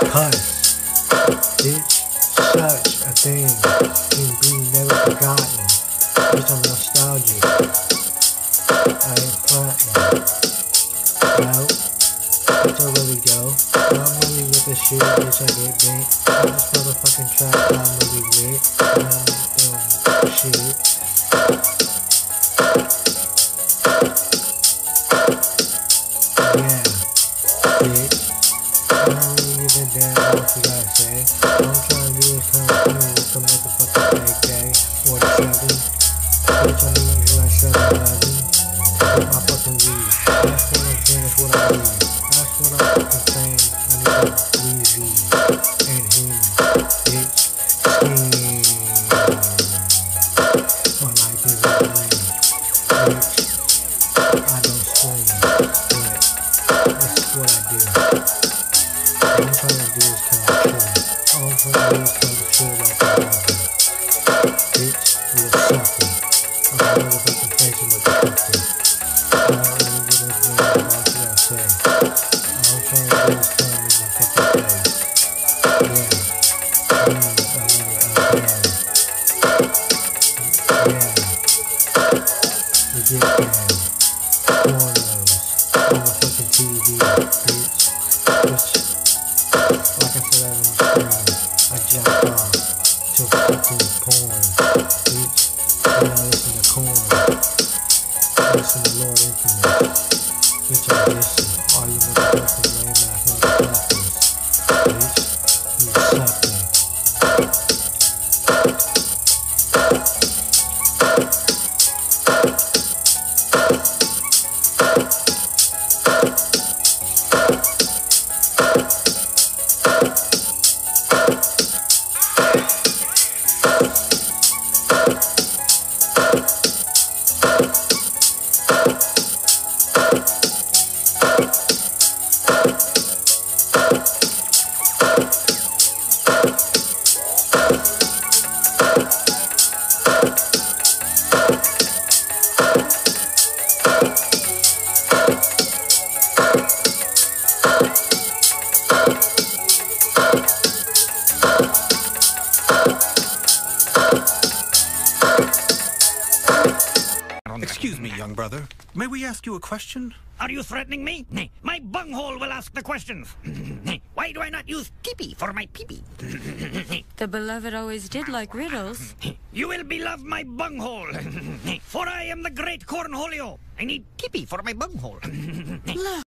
Cause it's such a thing can be never forgotten. Bitch, I'm nostalgic. I ain't frontin'. Well, bitch, I really go. I'm really with the shit, bitch, I get bent. On this motherfucking track, I'm really lit. And I'm doing shit. Yeah, bitch. I don't really give a damn what you gotta say. All I'm trying to do is come through with the motherfucking AK 47. Bitch, I'm eating you like 7-Eleven. With my fucking weed. That's what I'm saying, that's what I need. That's what I'm fucking saying. I need some Weezy and him. Bitch, scheme. My life is a blame. Bitch, I don't scream. But this is what I do. All I'm trying to do is come true. All I'm trying to do is come true like a rapper. Bitch, you a sucker. I'm a motherfucking face of motherfucker. I don't really give a damn about what you gotta say. All I'm trying to do is come in my fucking face. Yeah. I live it up there. Yeah. We get down. Pornos. On the fucking TV, bitch. Bitch. Like I said, I don't scream. I jump off to fucking porn, bitch. Then I listen to corn. I listen to Lord Infamous. Bitch, I listen. All you motherfucking lame ass motherfuckers. Bitch, you sucking. Excuse me, young brother. May we ask you a question? Are you threatening me? My bunghole will ask the questions. Why do I not use pee-pee for my pee-pee? The beloved always did like riddles. You will beloved my bunghole. For I am the great Cornholio. I need pee-pee for my bunghole. Look.